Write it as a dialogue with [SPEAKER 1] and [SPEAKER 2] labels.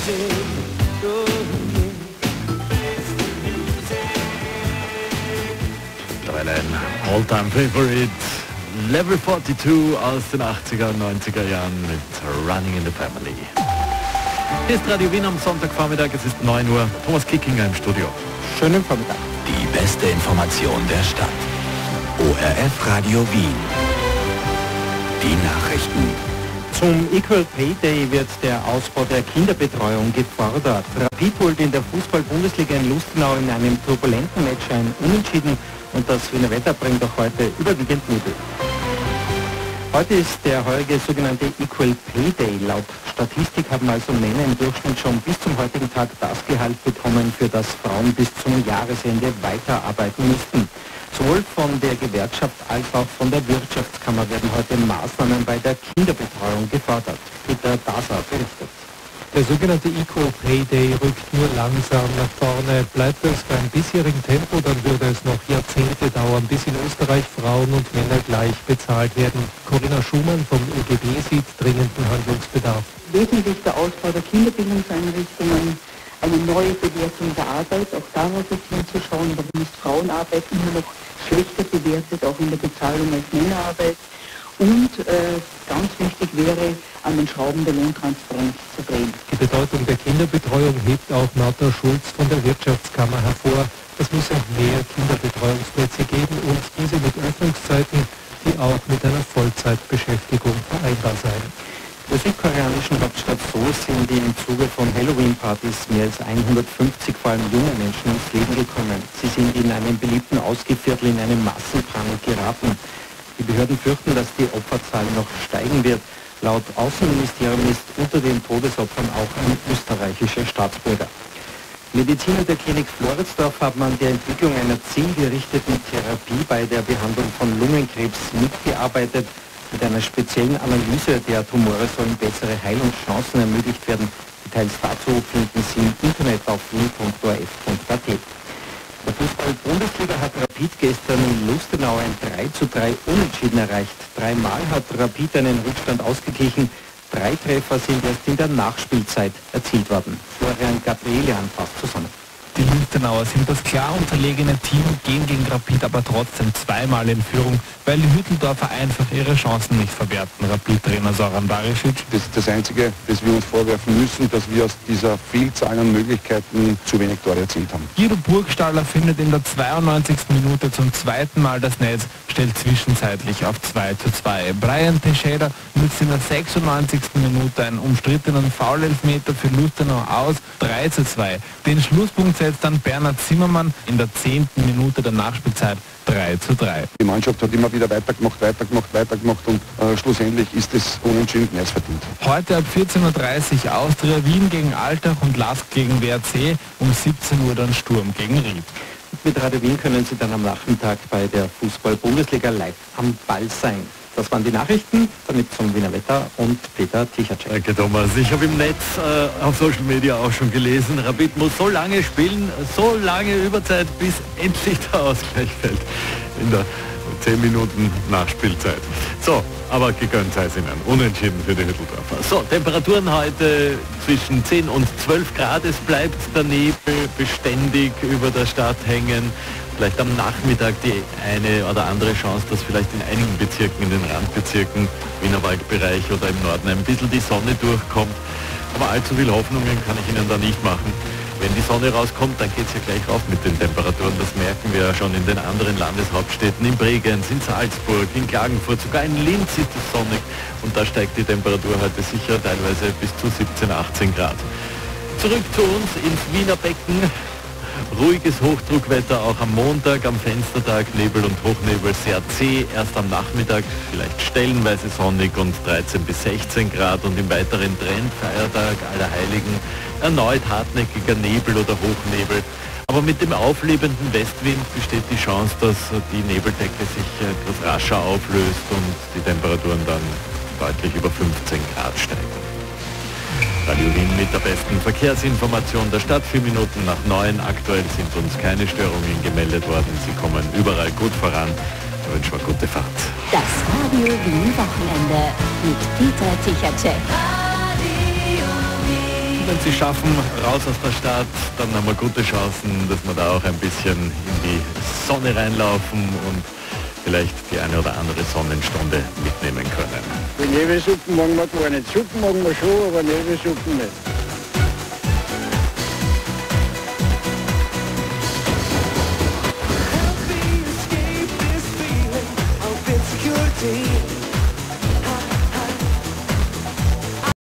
[SPEAKER 1] All-Time Favorite, Level 42 aus den 80er und 90er Jahren mit Running in the Family. Hier ist Radio Wien am Sonntagvormittag, es ist 9 Uhr. Thomas Kickinger im Studio.
[SPEAKER 2] Schönen Vormittag.
[SPEAKER 3] Die beste Information der Stadt. ORF Radio Wien. Die Nachrichten.
[SPEAKER 2] Zum Equal Pay Day wird der Ausbau der Kinderbetreuung gefordert. Rapid holt in der Fußball-Bundesliga in Lustenau in einem turbulenten Match ein Unentschieden und das Wiener Wetter bringt auch heute überwiegend Nebel. Heute ist der heurige sogenannte Equal Pay Day. Laut Statistik haben also Männer im Durchschnitt schon bis zum heutigen Tag das Gehalt bekommen, für das Frauen bis zum Jahresende weiterarbeiten müssten. Sowohl von der Gewerkschaft als auch von der Wirtschaftskammer werden heute Maßnahmen bei der Kinderbetreuung gefordert. Peter Daser berichtet.
[SPEAKER 4] Der sogenannte Equal Pay Day rückt nur langsam nach vorne. Bleibt es beim bisherigen Tempo, dann würde es noch Jahrzehnte dauern, bis in Österreich Frauen und Männer gleich bezahlt werden. Corinna Schumann vom ÖGB sieht dringenden Handlungsbedarf.
[SPEAKER 5] Wesentlich der Ausbau der Kinderbildungseinrichtungen, eine neue Bewertung der Arbeit, auch darauf ist hinzuschauen, warum ist Frauenarbeit immer noch schlechter bewertet, auch in der Bezahlung als Männerarbeit. Und ganz wichtig wäre, an den Schrauben der Lohntransparenz zu drehen.
[SPEAKER 4] Die Bedeutung der Kinderbetreuung hebt auch Martha Schulz von der Wirtschaftskammer hervor. Es müsse mehr Kinderbetreuungsplätze geben und diese mit Öffnungszeiten, die auch mit einer Vollzeitbeschäftigung vereinbar seien.
[SPEAKER 2] In der südkoreanischen Hauptstadt Seoul sind im Zuge von Halloween-Partys mehr als 150 vor allem junge Menschen ums Leben gekommen. Sie sind in einem beliebten Ausgehviertel in einen Massenbrand geraten. Die Behörden fürchten, dass die Opferzahl noch steigen wird. Laut Außenministerium ist unter den Todesopfern auch ein österreichischer Staatsbürger. Mediziner der Klinik Floridsdorf haben an der Entwicklung einer zielgerichteten Therapie bei der Behandlung von Lungenkrebs mitgearbeitet. Mit einer speziellen Analyse der Tumore sollen bessere Heilungschancen ermöglicht werden. Details dazu finden Sie im Internet auf wien.orf.at. Der Fußball-Bundesliga hat Rapid gestern in Lustenau ein 3:3 Unentschieden erreicht. Dreimal hat Rapid einen Rückstand ausgeglichen. 3 Treffer sind erst in der Nachspielzeit erzielt worden. Florian Gabrielian fasst zusammen.
[SPEAKER 6] Die Lustenauer sind das klar unterlegene Team, gehen gegen Rapid aber trotzdem zweimal in Führung, weil die Hüttendorfer einfach ihre Chancen nicht verwerten. Rapid-Trainer Soran Barisic.
[SPEAKER 7] Das ist das Einzige, das wir uns vorwerfen müssen, dass wir aus dieser Vielzahl an Möglichkeiten zu wenig Tore erzielt haben.
[SPEAKER 6] Guido Burgstaller findet in der 92. Minute zum zweiten Mal das Netz, stellt zwischenzeitlich auf 2:2. Brian Teixeira nutzt in der 96. Minute einen umstrittenen Foul-Elfmeter für Lustenau aus, 3:2. Den Schlusspunkt setzt dann Bernhard Zimmermann in der 10. Minute der Nachspielzeit 3:3.
[SPEAKER 7] Die Mannschaft hat immer wieder weitergemacht und schlussendlich ist es unentschieden mehr als verdient.
[SPEAKER 6] Heute ab 14:30 Uhr Austria Wien gegen Altach und Lask gegen WRC, um 17 Uhr dann Sturm gegen Ried.
[SPEAKER 2] Mit Radio Wien können Sie dann am Nachmittag bei der Fußball-Bundesliga live am Ball sein. Das waren die Nachrichten, damit zum Wiener Wetter und Peter Tichacek.
[SPEAKER 1] Danke Thomas. Ich habe im Netz auf Social Media auch schon gelesen, Rapid muss so lange spielen, so lange Überzeit, bis endlich der Ausgleich fällt in der 10 Minuten Nachspielzeit. So, aber gegönnt sei es Ihnen. Unentschieden für die Hütteldorfer. So, Temperaturen heute zwischen 10 und 12 Grad. Es bleibt der Nebel beständig über der Stadt hängen. Vielleicht am Nachmittag die eine oder andere Chance, dass vielleicht in einigen Bezirken, in den Randbezirken, Wienerwaldbereich oder im Norden ein bisschen die Sonne durchkommt. Aber allzu viel Hoffnungen kann ich Ihnen da nicht machen. Wenn die Sonne rauskommt, dann geht es ja gleich rauf mit den Temperaturen. Das merken wir ja schon in den anderen Landeshauptstädten, in Bregenz, in Salzburg, in Klagenfurt, sogar in Linz ist es sonnig. Und da steigt die Temperatur heute sicher teilweise bis zu 17, 18 Grad. Zurück zu uns ins Wiener Becken. Ruhiges Hochdruckwetter auch am Montag, am Fenstertag, Nebel und Hochnebel sehr zäh, erst am Nachmittag vielleicht stellenweise sonnig und 13 bis 16 Grad und im weiteren Trend, Feiertag, Allerheiligen, erneut hartnäckiger Nebel oder Hochnebel. Aber mit dem auflebenden Westwind besteht die Chance, dass die Nebeldecke sich etwas rascher auflöst und die Temperaturen dann deutlich über 15 Grad steigen. Radio Wien mit der besten Verkehrsinformation der Stadt. 4 Minuten nach 9. Aktuell sind uns keine Störungen gemeldet worden. Sie kommen überall gut voran. Ich wünsche eine gute Fahrt.
[SPEAKER 8] Das Radio Wien Wochenende mit Peter Tichacek.
[SPEAKER 1] wenn sie schaffen, raus aus der Stadt, dann haben wir gute Chancen, dass wir da auch ein bisschen in die Sonne reinlaufen und vielleicht die eine oder andere Sonnenstunde mitnehmen können.
[SPEAKER 8] Die Nebelsuppen machen wir gar nicht. Suppen machen wir schon, aber Nebelsuppen nicht.